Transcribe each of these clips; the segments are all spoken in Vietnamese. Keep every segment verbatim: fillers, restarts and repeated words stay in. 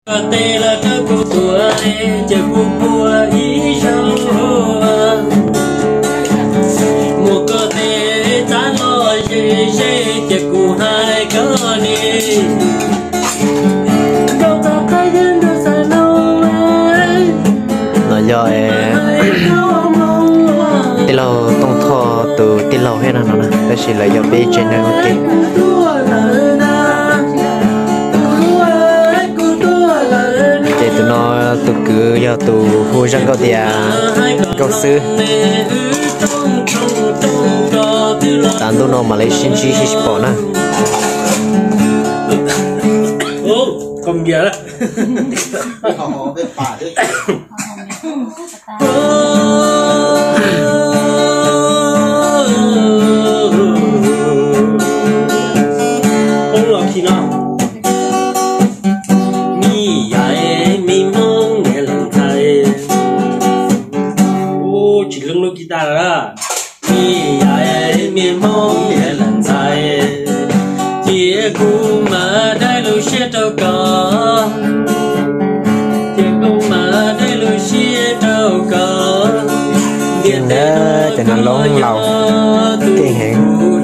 tê là các cô tua chờ cô bùa ý sâu một cơ thể ta lo gì sẽ chờ cô hai con đi đâu ta thấy đến đâu xa đâu nó do tí lâu tông thọ từ tí lâu hết rồi nè cái gì là do bé trên đây ok tụi nó tụi cứ do tụi phu răng câu tiền câu sư tàn tụi nó mà lấy xin chi hi bỏ nè ô không giờ đó họ về phá đấy ông làm gì nào guitar ra mi ai mi mong để lần dài chia cu mà đây lu xe đâu có chia cu mà đây lu xe đâu có điện đó cho nó lông lầu cái hẹn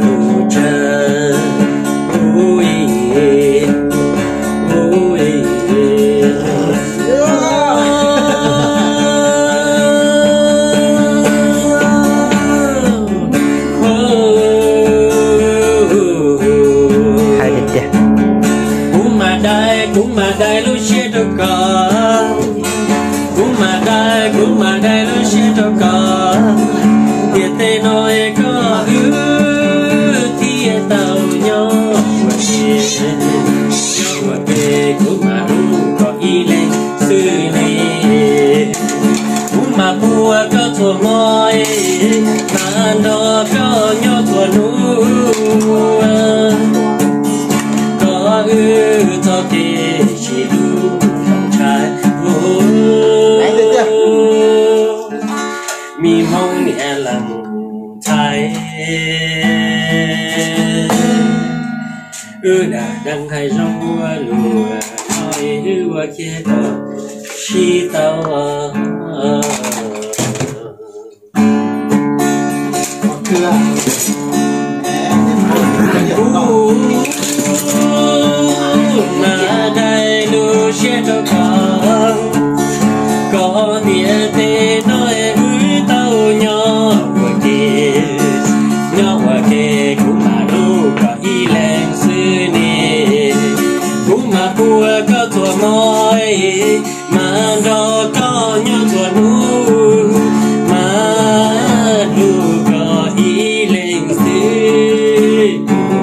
cũng mà đây lúc xe đâu có cũng mà đây cũng mà đây lúc xe đâu có tiền tê nói có ư thì tàu nhau mà về nhau mà về cũng mà luôn có ý lên xứ này cũng mà bùa có thua môi mà nó có nhau thua nụ có ư cho kê chỉ đủ trong trái vô mi mong nhẹ lần thay ư đã đăng hay rong mua lùa nói ư qua kia đó chi tao chưa mà đây lu xe đâu có có tiền thế nói hứa tao nhỏ qua kia nhỏ qua kia cũng mà lu có ý lên xứ nè cũng mà bùa có thua môi mà đó có nhỏ thua nu mà lu có ý lên xứ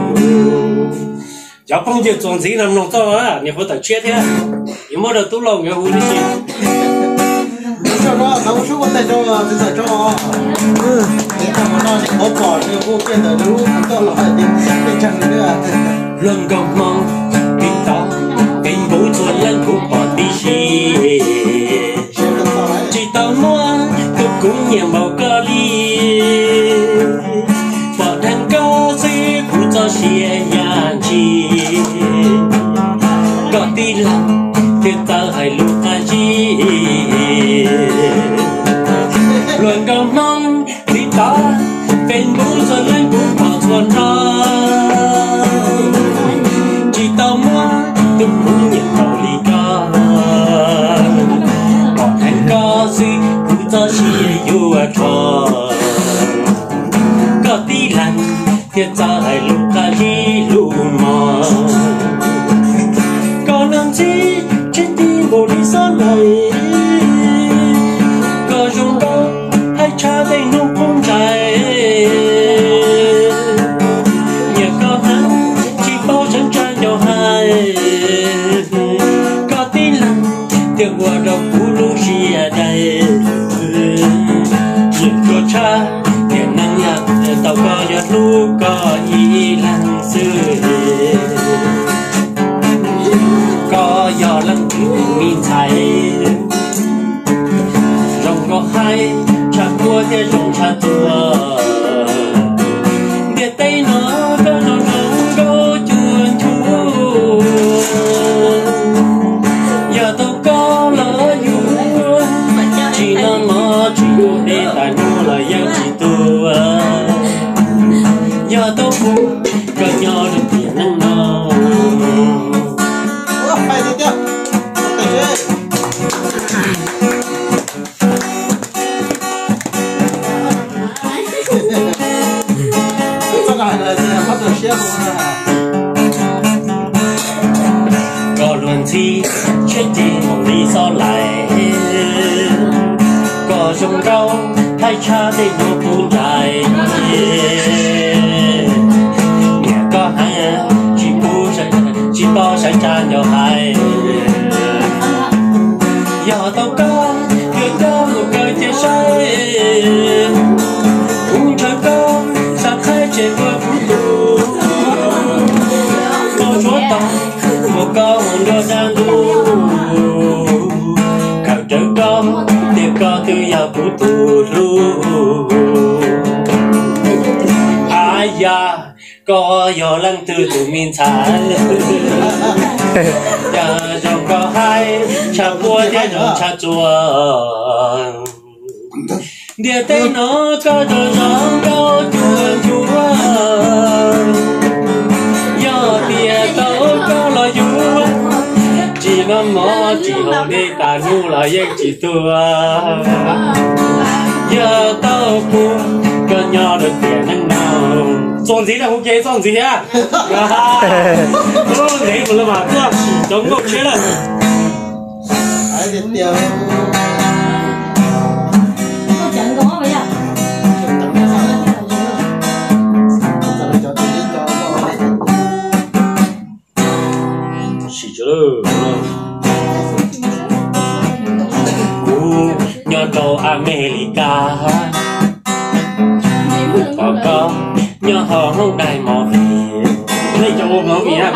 cháu không chịu trốn gì làm nông to á, nhiều phải chết thế, nhiều mỗi đầu tú lồng nhiều hú đi gì, cho nó nấu chút con tay cho bây giờ cho, ừ, để cho nó để có cỏ nhiều vô kia rồi nấu ăn to lại thì bên trong nữa, lần gặp mong kinh tao, kinh bố chuột lên cũng bỏ đi gì, chỉ tao muốn tôi cũng nhiều màu cờ ly, bỏ thành cao gì cũng cho xìa nhàn chi. Có tin lắm thì ta hãy lúc ta chi luận cầu mong thì ta bên bố giờ lên cũng bỏ thuần ra chỉ tao muốn tôi muốn nhận màu ly ca bỏ thành ca gì cũng ta chi yêu à trò có tin lắm thì ta hãy lúc ta chi lúc mà làm chi trên tim bộ đi son này có dùng đâu hay cha đây nung không chạy nhờ có hắn chỉ bao chân tra nhau hai có tin lắm tiếng hòa đọc cũ lu chi ở đây nhờ có cha tiếng năng nhạc tàu có giọt lu có ý lăng xưa có gió lăng nghìn thay rồng có hai cha cua thế rồng cha tua để tay nó có rồng rồng có chuồn chuồn giờ chết đi một lý do lại có trong đâu thay cha để nó buồn dài nhà có hai chỉ bu sẽ chỉ bao sẽ cha nhau hai giờ tao có việc đó một cái chia sẻ cũng chẳng có sao thấy trên qua phút tù tôi chúa tao một câu đưa đang đu càng trở có điều có từ giờ phút tù lu ai ya có giờ lăng từ từ mình thản giờ trong có hai cha bua để trong cha chùa địa tây nó có đồ gió cao chùa chùa giờ địa tao có lo chùa chỉ ngắm mỏ chỉ hồn đi ta nu là yên chỉ tua giờ tao buồn cơn nhỏ được tiền năng nào son gì là ok son gì à ô đấy một lần mà cứ chống ngọc chế là ai biết tiêu chỉ cho cú nhỏ đầu America có có nhỏ họ không đại mỏ việt đây cho ôm nó nghĩa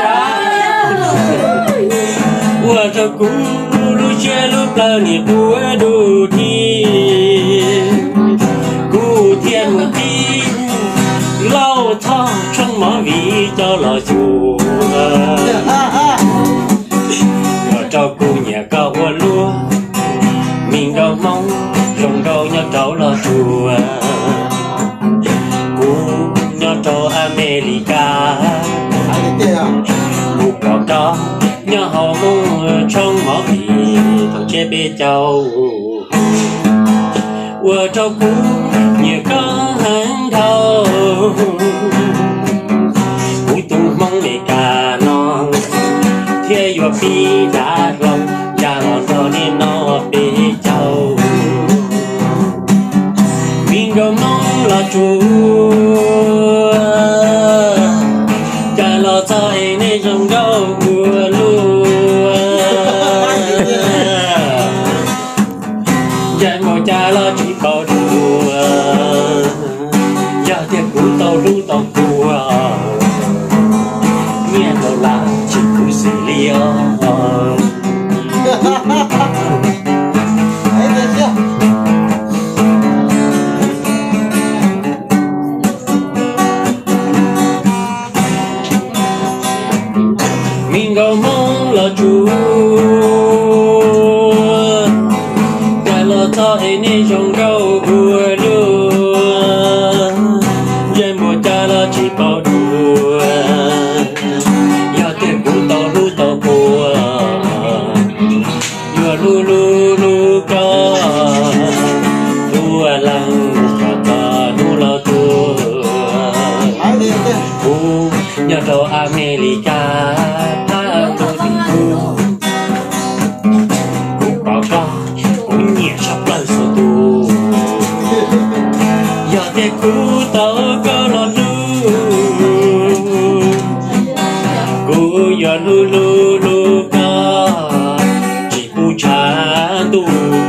qua cho cú lu che lu plơ ni cú du thi cú thiên một tí lâu thọ trong mỏ vì cho lò chùa cho cô nhà cao qua lúa mình đâu mong rồng đâu nhớ cháu lo chùa cô nhớ cháu America cô có đó nhớ họ mong trong mỏ vì thằng chế bê cháu qua cho cô nhà có hàng đầu cô tu mong để cả non thế yo pi đã lòng cha ngọn cho nên nó bê cháu mình đâu mong là chúa cha lo cho anh nên trong đâu mùa lúa cha ngồi cha lo chỉ bảo đùa giờ tiệc cũ tàu lú tàu cua nghe đâu là chỉ cũ xử lý mình đâu mong là chúa cái lo cho anh nên trong đâu vừa luôn vậy một cha là chỉ bảo đùa giờ tiền cũ tao lu tao cua giờ lu lu lu có lu lăng cả lu lo tua cũ nhớ đâu America cú tao có lo lu cú giờ lu lu lu có chỉ bu cha tu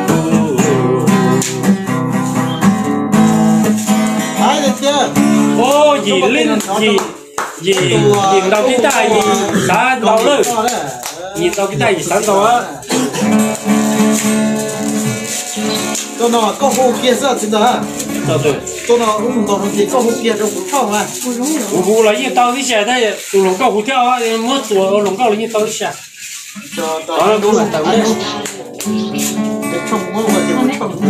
ai được chưa ô gì linh gì gì gì đầu cái tay gì sáng đầu lên nhìn đầu cái tay gì sáng đầu á tôi nói có hồ kia sao chính đó sao rồi tôi nói cũng không thì có hồ kia trong cũng không à hồ hồ là những tàu đi xe đây tụi lồng cao hồ theo á mua tuổi lồng cao là những tàu đi xe cho tao đúng là tàu đấy trong ngõ mà thì cũng không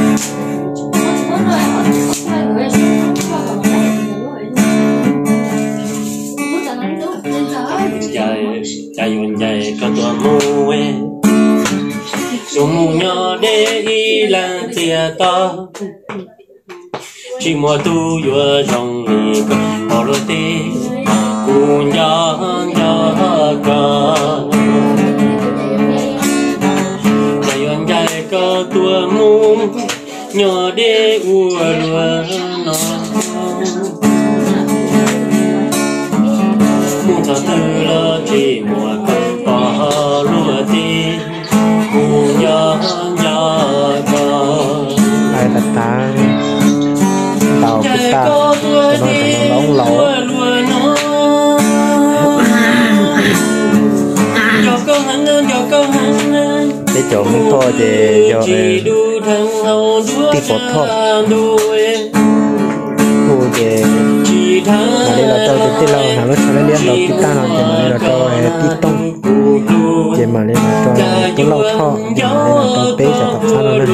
chạy chạy yon chạy có tua mua sung nhỏ để đi làm tiền to chỉ mua tu vừa rong đi bỏ lối tê cùng nhỏ nhỏ con nhỏ để ua lúa nó mùa thọ tư lo chỉ mùa cơn bỏ lúa đi mùa nhỏ nhỏ con ai là ta tàu kita cho nó thành nó lóng lẩu để chỗ mình thôi thì cho tiếp bột thôi khu về mà đây là cho tiếp lâu nào lúc sau liên đầu kita nào thì mà đây là cho tiếp tông thì mà đây là cho tiếp lâu thọ thì mà đây là cho tế sẽ tập sao nó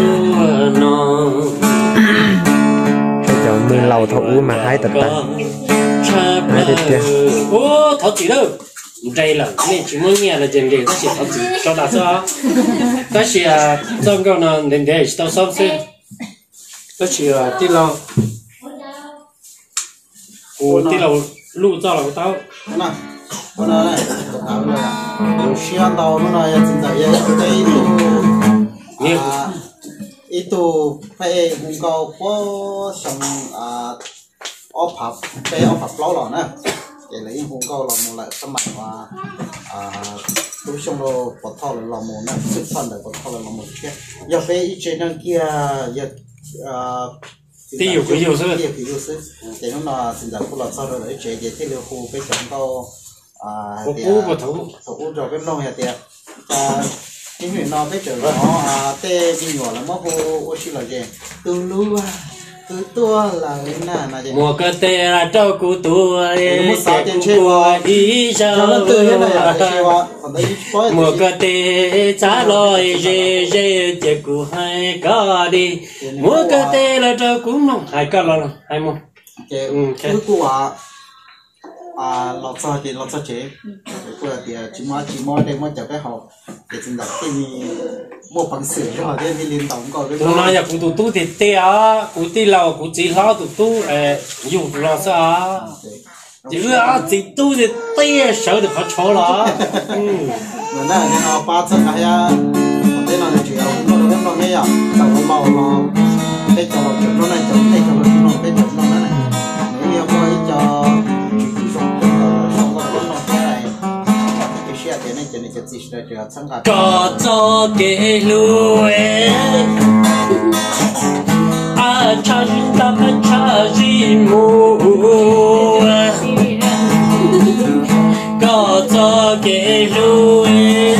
cho cho mình lâu thọ mà hai tập ta hai tập kia ô thọ chỉ đâu đây là nên chúng mới nghe là chuyện gì có chỉ thọ chỉ cho ta sao có chỉ à trong câu nào đến để tao xong xem có chỉ à tiếp lâu ô tiếp lâu lưu cho là tao nè bữa nay này tao bây giờ điều xuyên tao bữa nay chính là cái cái à itu phải hùng cầu có xong à ốp hộp cái ốp hộp lâu rồi nè để lấy hùng cầu là một loại sâm mạch và à tôi xong rồi bỏ thau là một nè sức phân là bỏ thau là một cái giờ phải trên đằng kia giờ à tiêu cái nhiều hơn tiêu cái nhiều hơn để nó là chính là cũng là sau đó để chế chế thiết liệu khu cái chấm cầu à thì à thủ rồi cái lông hè tiệt à cái chuyện nó biết được nó à tê đi nhỏ là mất hồ ô xí là gì từ lúa từ tua là lên nè là gì mùa cơ tê là trâu cụ tua một sáu tiền chơi vào đi sao nó từ cái này là chơi vào còn đây mùa cơ tê trả lời dê dê chế cụ hai có đi mùa cơ tê là trâu cụ nông hai có lo hai mông cái cái cụ à à lọt sao thì lọt sao chế cái thì chỉ mua chỉ mua đây mua chợ cái hộp để chúng ta cái gì mua bằng sữa rồi để đi liên tổng coi cái tôi nói là cụ tụ tụ thì tê á cụ tê lâu cụ chỉ lo tụ tụ dùng lo sao chỉ là chỉ tụ thì tê sợ được phát chó là mà nè nó ba trăm cái à còn đây là chỉ ông nó nó nó nghe à chẳng có màu nó cái chỗ chụp nó này chụp cái chỗ nó cái chụp nó này nếu như có cho có cho cái lúa à cha chúng ta phải cha gì mua có cho cái lúa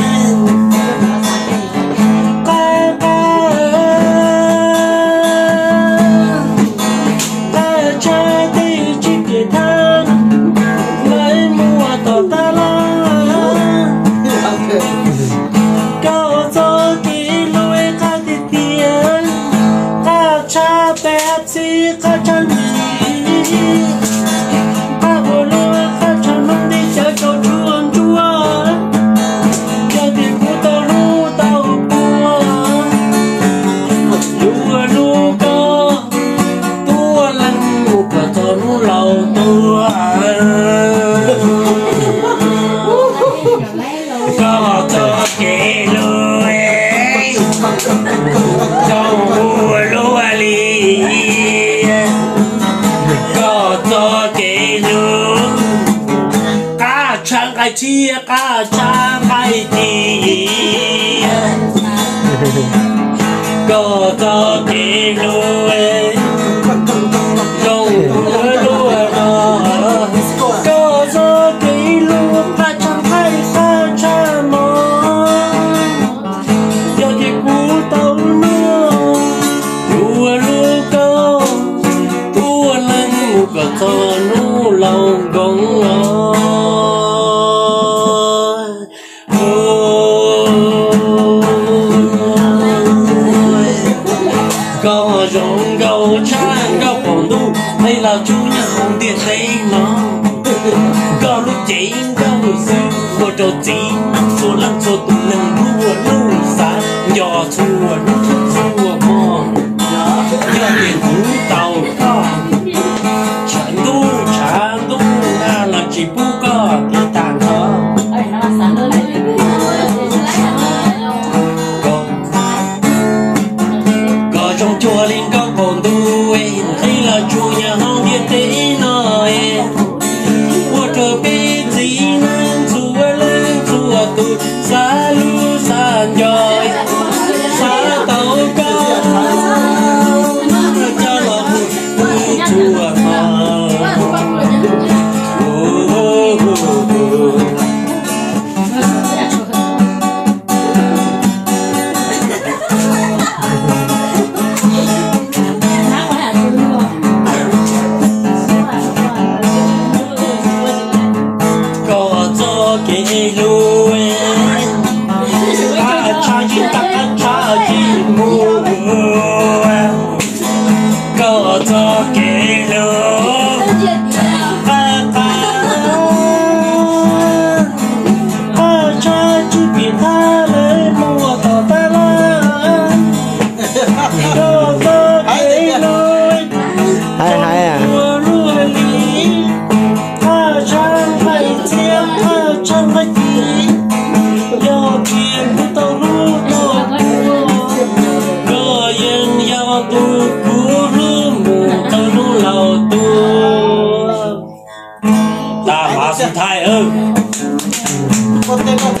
chia cả cha cái gì có cho cái lúa rồng lúa nó có cho cái lúa cả cha cái cả cha mòn giờ thì cú tàu nữa lúa lúa có lúa lên một cái thôn lúa lòng gồng là chú nhà không tiền thấy nó có lúc chỉ có lúc xưa một trò chỉ nằm số lăng số tụ nâng đua lưu xa nhỏ chua chua mòn nhỏ tiền cú tàu có chẳng đu chẳng đu là là chỉ bu có cái tàn đó có có trong chùa linh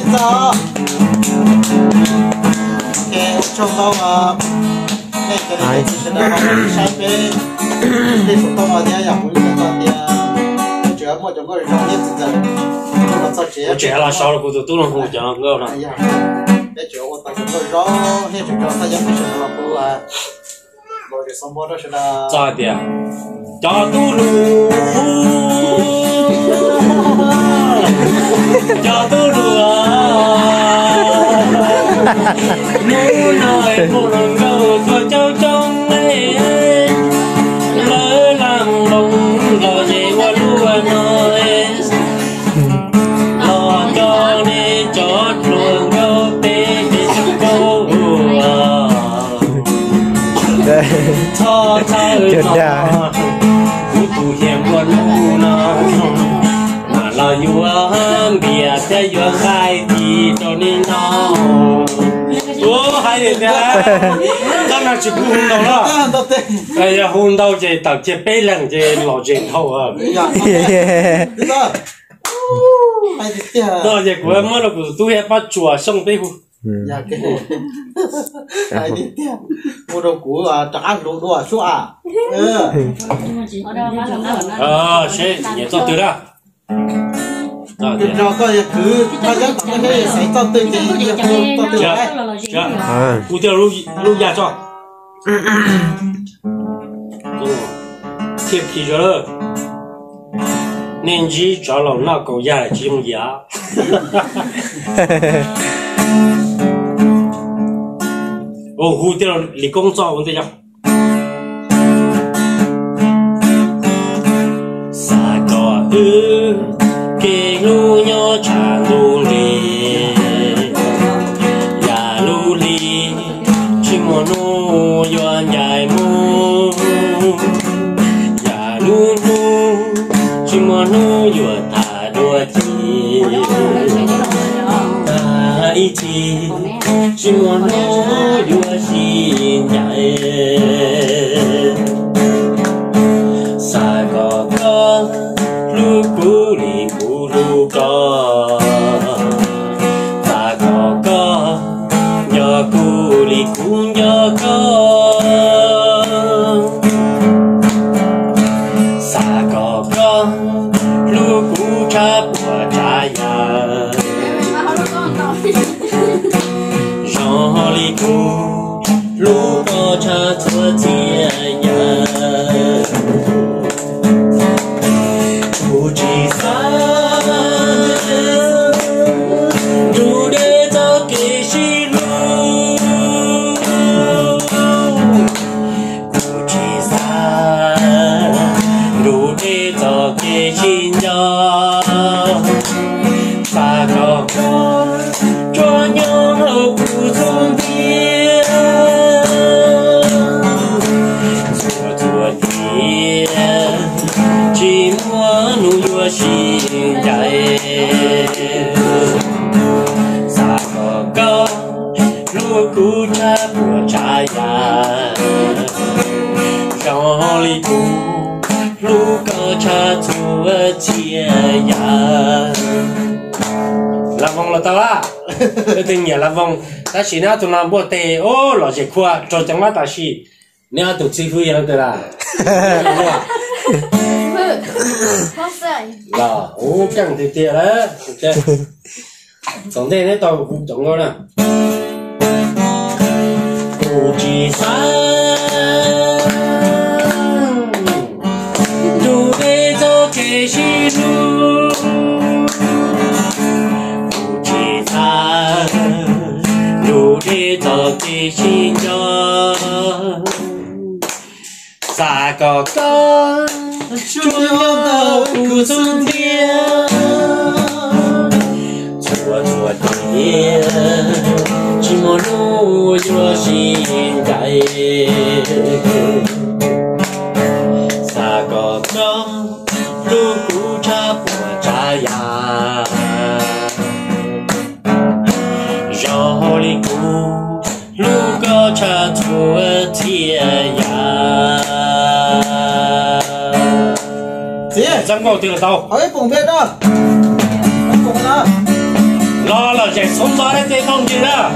giờ cái trong đó mà cái cái này sẽ là họ sai về đi phục tông ở đây cũng như là thì chủ yếu một trong cái trong nhất giờ 我这了少了，我都都能跟我讲，我了。 cái chỗ của ta cũng có rõ hết chỗ ta giống như là cô là rồi để xong đó sẽ là 咋的？加都路，加都路啊！无奈不能够做交中哎，lỡ làm bông lo gì qua lúa nói. Thọ thọ thọ, cú tu hiểm qua lu na, mà là yuan bia thế yuan hai thì cho nên nó, ô hai thì thế, tao nói chỉ hôn đâu đó, cái giờ hôn đâu chỉ tập chỉ bé lần chỉ lò chỉ thâu à, đó chỉ của em mới là của tu hiểm bắt chùa xong bé hôn. Dạ cái này đi tiếp mua đồ cũ à trả đồ đồ số à ờ sẽ nhớ cho từ đó rồi coi cứ ta dám tặng cái sẽ cho từ gì cho từ đấy à cụ tiêu lúc lúc nhà cho tiếp khi rồi nên chỉ cho lòng nào cầu nhà chỉ dùng giá ô hú tiêu lý công cho vấn đề gì sa có ư kê lu nhỏ cha lu li ya lu li chỉ muốn nu yuan dài mu ya lu nu chỉ muốn nu yuan ta đua chi ta ý chi chỉ muốn nu yuan xin dài sa có có lu cu li cu lu có sa có có nhớ cu li cu nhớ có sa có có lu cu cha bùa cha ya jean li cu lu có cha thua thiên ya不知啥，路得走给谁路？不知啥，路得走给谁呀？啥个个转悠后不从边，做做点。chỉ muốn nuôi sinh dài, sa có có lu cu cha bùa cha ya, jean li cu lu có cha thua chia ya. Làm vòng là tao lá, cái tình nghĩa làm vòng, ta chỉ nói tụi làm bùa tê, ô lo chỉ khoa, cho chẳng má ta chỉ, nếu tụi chỉ phu yên được là. Là, ô căng thì tiệt đấy, tổng thể này tao cũng tổng ngon nè. Cô chỉ sáng, đủ để cho cái gì luôn. Cô chỉ sáng, đủ để cho cái gì cho. Sa có con. Chúa đâu cụ xuân thiên chùa chùa thiên chỉ muốn nuôi chúa xin dạy sa có con lu cụ cha bùa cha ya jean li cu lu có cha thua thiên ya chẳng có tiền là tao. Hỏi cùng biết đó. Cùng đó. lo là chạy sống gió đấy thế không gì đó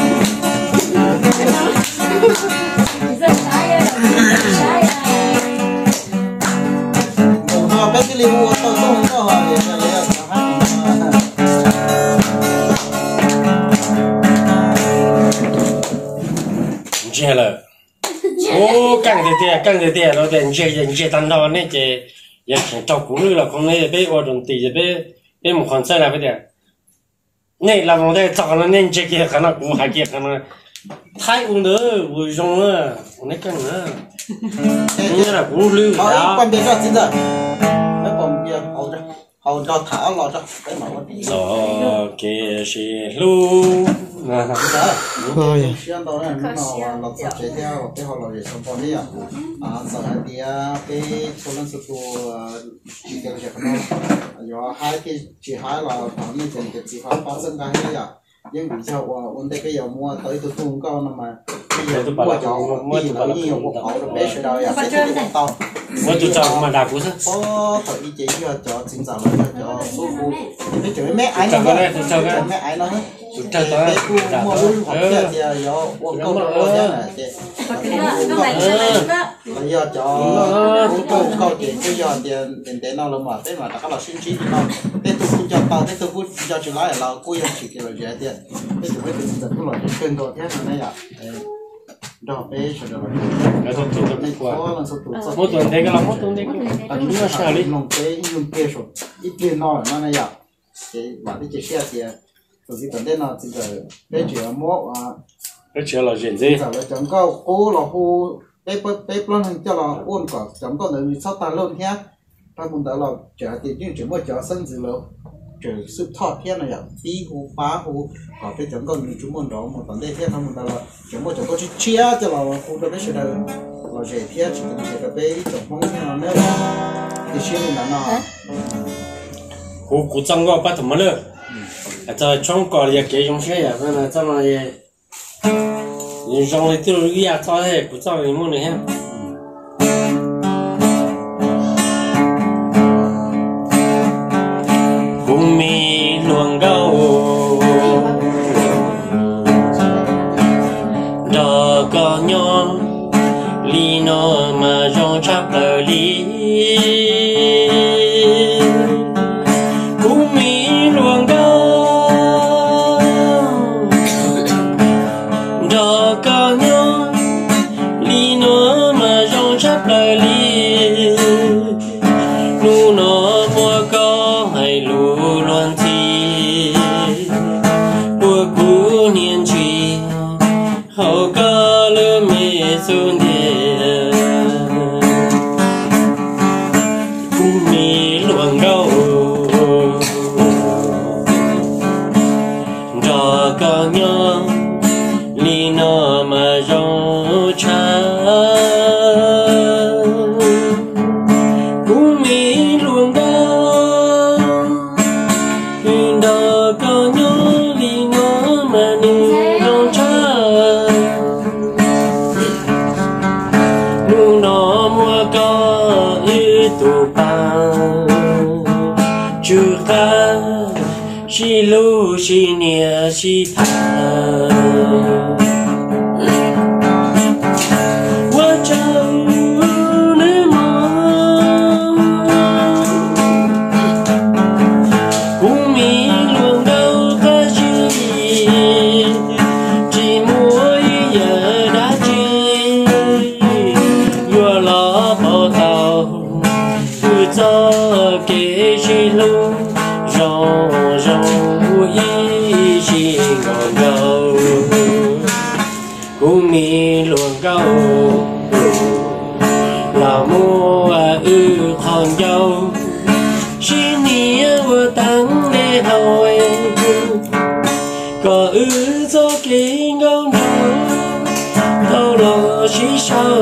họ bé cái liu tôi tôi tôi họ để cho lấy ở chết rồi ô căng thế thế căng thế thế nó để chết chết tan đó này chết giờ cháu cũng là không này bé ở trong tì bé bé một con xe là bé đấy này là một cái chọn nó nên chết kia khả năng cũng hay kia khả năng thái cũng đỡ vui rong nữa này căng nữa như là cũng lưu họ quan biệt cho chính rồi mấy con kia hậu ra hậu cho thả lò cho cái mẫu rồi kia xí lưu thôi xuyên đó này nó là nó sẽ chế theo cái họ là để sống còn đi à à sau này thì cái số lượng số tu chỉ cái gì không do hai cái chỉ hai là khoảng như thế chỉ hai phát sinh cái này à nhưng vì sao ổn định cái giờ mua tới tôi không có mà bây giờ mua cho mua là nhiều một hậu được bé sẽ đòi à sẽ tiếp to mua tụi cháu mà đạp cũng sao có thời ý chỉ cho cho chính giáo là cho số phụ cái chỗ mẹ ai nó mẹ ai nó tụi cháu đó bé cu mua luôn hoặc là thì do uống câu đó thế này thì là do cho uống câu câu thì cái do tiền tiền tiền nào là mà thế mà các là sinh trí thì nó thế tôi cũng cho tao thế tôi cũng cho chuyện lại là cô yêu chỉ cái là dễ tiền thế thì mới được dẫn tôi là kênh gọi thế này à đó bé cho đó cái thằng tụi nó qua có là số tụi một tuần thế cái lòng một tuần thế cái chúng nó sao đi lòng bé dùng bé số ít tiền nói nó này à cái bạn đi chia sẻ thì rồi cái vấn đề nào thì giờ bé chỉ là mua à cái chuyện là chuyện gì giờ là chẳng có cô là cô bé bé bé plan hình cho là ôn cả chẳng có người sau ta luôn nhá ta muốn đó là trả tiền nhưng chỉ mua trả sân gì lớn trừ sự thọ thiên này à phi hú phá hú có cái chẳng có người chúng muốn đó một vấn đề thiên ta muốn đó là chỉ mua chẳng có chỉ chia cho là cô đó bé sẽ là là dễ thiên chỉ cần chỉ cái bé chẳng mong như nào nữa thì chia là nào cô cô chẳng có bắt thằng mà nữa à cho trong cỏ thì cái giống cái vậy nên là cho nó vậy nhưng trong này tiêu cái à cho thế cũng cho cái món này ha cùng mi luồng gấu đò có nhỏ li nó mà rong chắp lời li cùng mi luồng gấu đò có nhỏ li nó mà rong chắp lời li nu nó mua có hay lu loan thi bùa cũ niên truy hậu có lơ mê xuân địa cung mi luồng gấu đò có nhỏ li nó mà rong cha cung mi luồng gấu đò có nhỏ li nó mà ni rong cha nu nó mua có ư tu pa chu ta si lu si nia si pa wa chau ne mo cung mi luồng gấu có chi chỉ mua giờ đã chi vừa lo bỏ tàu vừa cho cái chi lu rong rong y chi ngọn gấu cung mi luồng gấu là mua ư thằng dâu chi nia vừa tăng để hỏi có ư cho cái ngông trâu đâu lo chi sao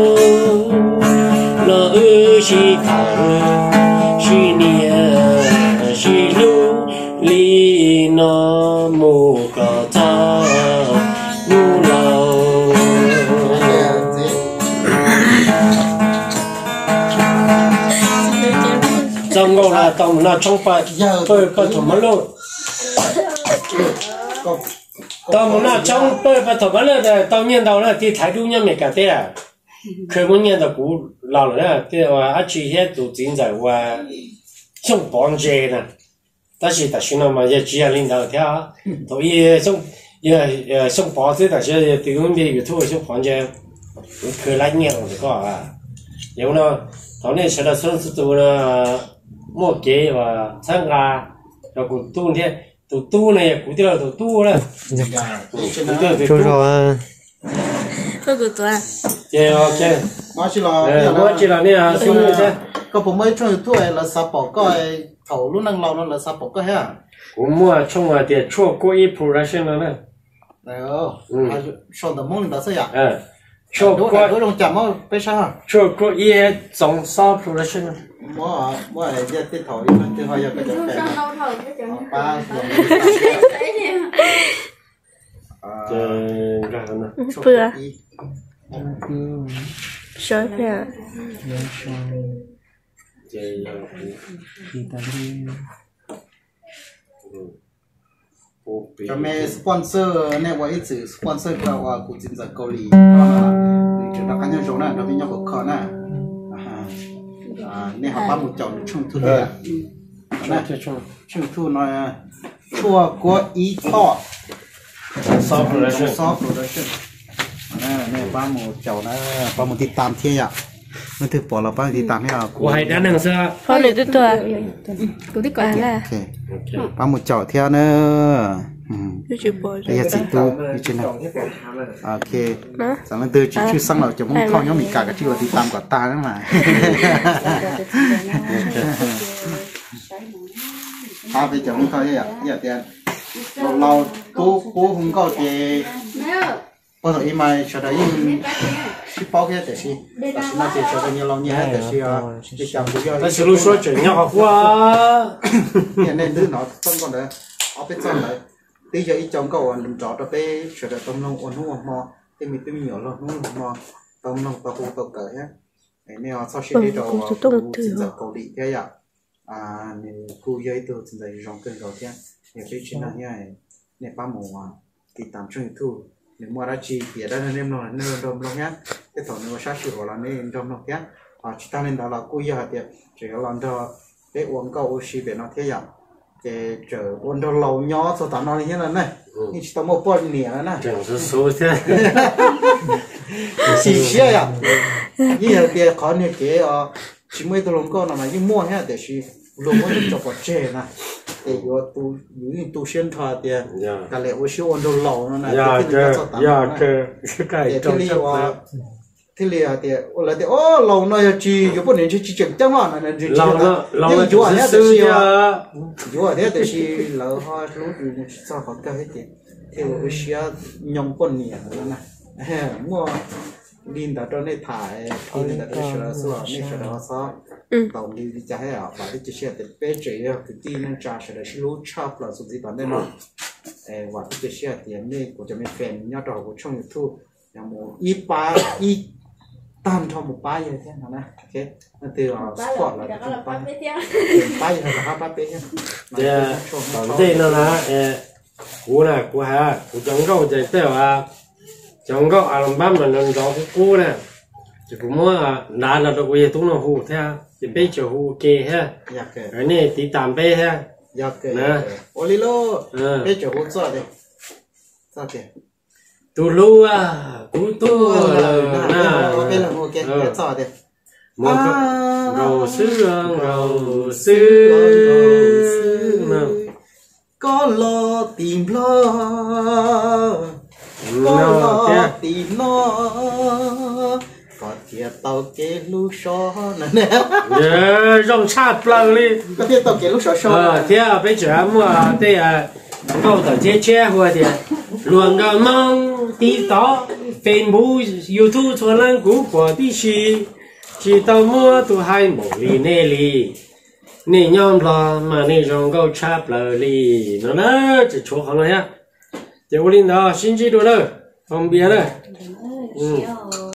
lo ư chi thằng chi nia chi lu li nó mù có cho nu lâu trong ngô là tổng là trong phải tôi phải thầm mất luôn tao muốn là trong tôi phải thổi bắn là tao nhận đầu là thì thái độ nhau mình cả thế à khởi muốn nhận đầu cũ lão là thế là anh chị hết tụ chính giải và trong bóng chế nè ta chỉ ta xin mà giờ chỉ là领导theo thôi trong giờ trong bóng chế ta sẽ từ hôm nay YouTube trong bóng chế khởi lại nhiều rồi có à nếu nó thằng này sẽ là sản xuất tụ là mua kế và sang ra rồi cũng tu thế tụ tu này cũng tiêu tụ tu là cho rồi không có toa yeah ok mà chỉ là mà chỉ là nè xong rồi chứ có bộ mấy trong YouTube là sao bỏ coi thầu lúc năng lâu nó là sao bỏ coi ha cũng mua trong mà tiền chua có ít production nữa nè đấy à sau đó mong là sao vậy à chua có đối đồng chạm mà bây sao chua có ít trong sao production mua mua là giờ tiếp thầu đi nó tiếp hoa giờ cái chỗ này ba ờ ra nè bữa sói nè cho mẹ sponsor nàyว่าอีสื่อ sponsor ก็ว่ากูจินจากเกาหลีก็นะจุดนักการเงินโจน่ะเราไม่ยอมขอน่ะอ่าเนี่ยหาบ้านหมู่เจ้าช่วงทุเรียนนะช่วงทุน้อยชั่วกัวอีทอด soft production soft production นะเนี่ยบ้านหมู่เจ้านะบ้านหมู่ติดตามเที่ยอ่ะมันถือปอเราบ้านติดตามเนี่ยกู我还单能是 có được tôi toa cũng thích quả là โอเคบ้านหมู่เจ้าเที่ยเนอะอืม tôi chịu bỏ ไอ้สิตูนี่ชินะโอเคสำหรับตัวชื่อชื่อสั่งเราจะมุ่งเข้าย้อมมีกากระชื่อว่าติดตามกว่าตานั่นมาพาไปจะมุ่งเข้าเนี่ยเนี่ยเดียเราเราตู้ปูหุ่นก็เจพอถึงอีมาชดายิ่งชิปเอาแค่แต่สิแต่สิน่าจะชดาเนี่ยเราเนี่ยแต่สิอ่ะจะจำดูยอด但是路说真要好花เนี่ยเนี่ยดื้อหนอต้นก่อนเลยเอาไปซ่อนเลยตีgiờ ít trong câu anh trọ cho bé sợ là tôm nông ổn không mò thì mình tìm nhiều lắm đúng không mò tôm nông tao không tao cởi hết này sau khi đi đầu xin giờ cầu đi thế ạ à này cô dây tôi xin giờ rong cơn cầu thế này cái chuyện này như này này ba mùa thì tạm trong thu này mua ra chi thì đã nên em nói nên đom lòng nhá cái thằng này sát sửa là nên đom lòng nhá à chúng ta nên đó là cô dây thì chỉ có làm cho cái uống câu oxy để nó thế ạ cái chờ ôn đồ lâu nhỏ số tao nói như thế này như tao mua bột nè nè 真是số thế xì xì à như là cái khó này cái ờ chỉ mấy tôi làm con là mà như mua hết để xì luôn mua cho bột chè nè để có tu những tu xuyên thọ thì cái lẽ oxy ôn đồ lâu nó này ya cái ya cái cái trong trong thế là thì là thì ô lâu nay chỉ có bốn年chỉ chỉ chẳng chẳng mà là chỉ lâu nó lâu nó chú chỉ à sư ya chú à thế thì lâu hoa lúc thì sao có cái gì thì ở xia nhom bốn年rồi nè mua đi đã cho nên thải đi đã cho nó xóa nên cho nó xóa tàu đi đi chạy à và đi chơi thì bé chơi à thì đi nên trả sẽ là lúc chắp là gì đó nên nó và đi chơi thì nên của cho mình fan nhớ đầu của trong YouTube là một ít ba ít tam cho một ba như thế nào nè, ok, nó từ sport là một ba, ba như thế là ba bé nhá. dạ, còn đây nó là, cú này cú hà, cú trống câu chạy theo à, trống câu à làm bám mà nó đó cái cú này, chỉ cú mua à, đá là đâu có gì tung nó hú thế à, thì bây giờ hú kê ha, cái này tí tạm bé ha, nè, oli lô, bây giờ hú sao đây, sao thế? tu lu à, cú tu là na, ok là ok, cái sao đây? Một rầu sương, rầu sương, có lo tìm lo, có lo tìm lo, có thiệt tàu kế lúc xó nè, yeah, rong chát plang đi, có thiệt tàu kế lúc xó xó, ờ, thế à, bây giờ mua đây à, câu tờ chế chế hoa thì luôn cái mong tí đó, Facebook, YouTube cho nên cũng có tí gì, chỉ tao mua tụ hai mỏ lì nè lì, nè nhom lo mà nè rong câu chát lờ lì, nó nó chỉ chỗ không này á, chỉ có linh đó xin chỉ đồ đó, không biết đó, ừ.